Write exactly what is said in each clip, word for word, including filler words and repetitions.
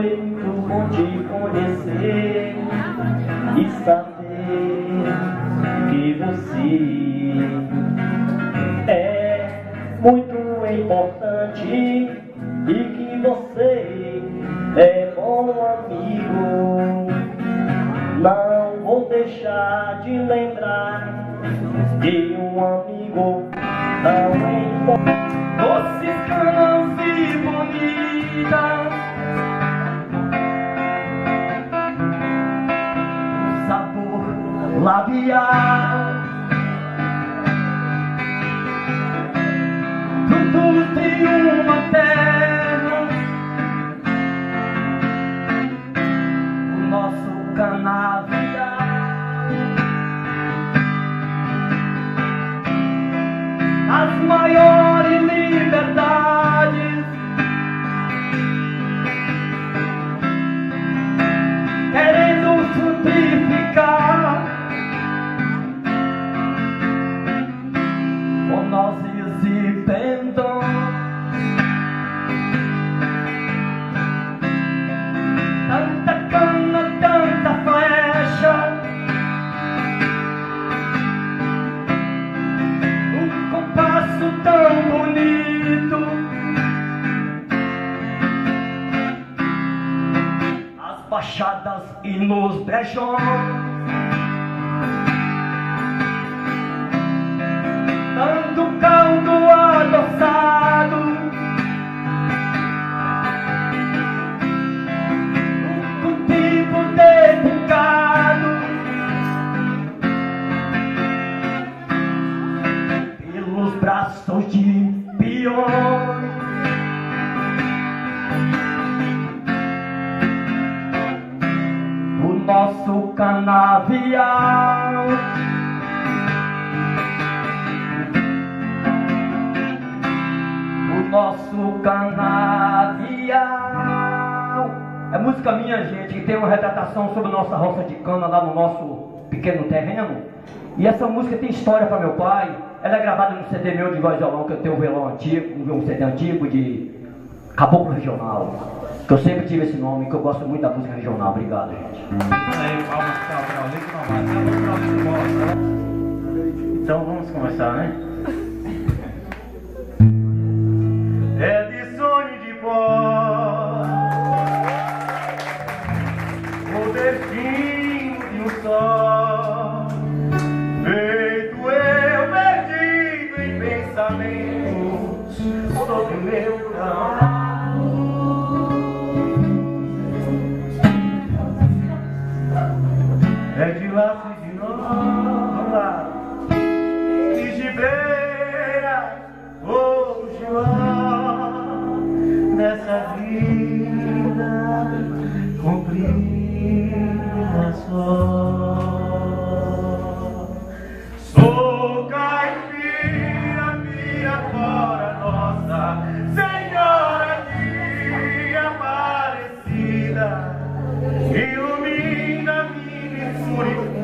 muito bom te conhecer e saber que você é muito importante e que você é bom amigo. Não vou deixar de lembrar de um amigo tão importante. Doces canas e bonitas, sabor labial, frutos de uma terra, o nosso canavial, as maiores liberdades, querendo frutificar com nozes e pendões, tanta cana, tanta flecha, um compasso tão bonito, as baixadas e nos brejões, tanto caldo adoçado, um cultivo dedicado pelos braços de peões. O nosso canavial, o nosso canavial. É música minha, gente, que tem uma retratação sobre nossa roça de cana lá no nosso pequeno terreno. E essa música tem história para meu pai. Ela é gravada no C D meu de voz e violão, que eu tenho um violão antigo, um C D antigo de Caboclo Regional. Que eu sempre tive esse nome, que eu gosto muito da música regional. Obrigado, gente. Aí, palmas para o Brasil. Então vamos começar, né? É de sonho de pó, o destino de um só, feito eu perdido em pensamentos sobre meu campo. É de laço e de nova, de gibeira ou joá, nessa vida comprida só. Sou caipira, Pirapora nossa Senhora de Aparecida, ilumina minha escuridão.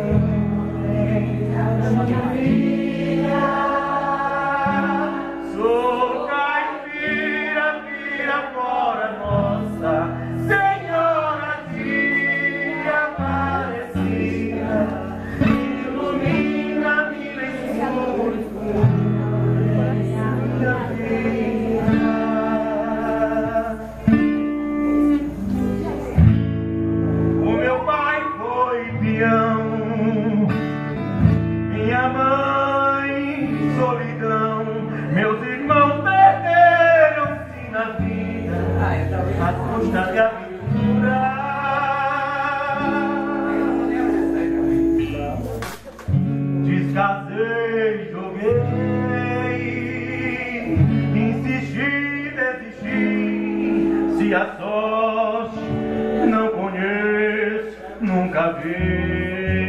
Sou caipira, Pirapora nossa Senhora de Aparecida, ilumina minha escuridão. O meu pai foi peão, minha mãe solidão, meus irmãos perderam-se na vida à custa de aventura. Descasei, joguei, insisti, desisti. Se a sorte não conheço, nunca vi.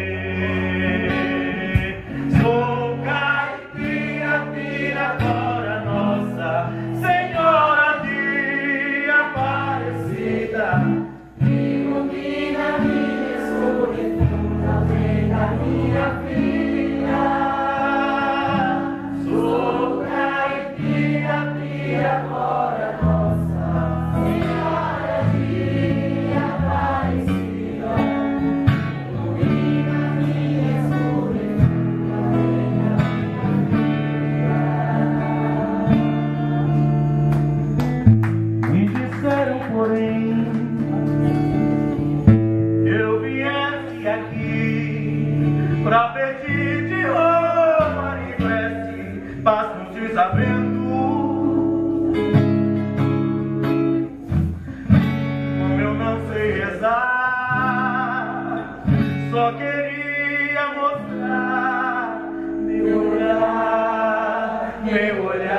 Sou caipira, Pirapora nossa Senhora de Aparecida, ilumina minha escuridão, vem da minha vida. Sou caipira, Pirapora nossa Senhora de meu olhar.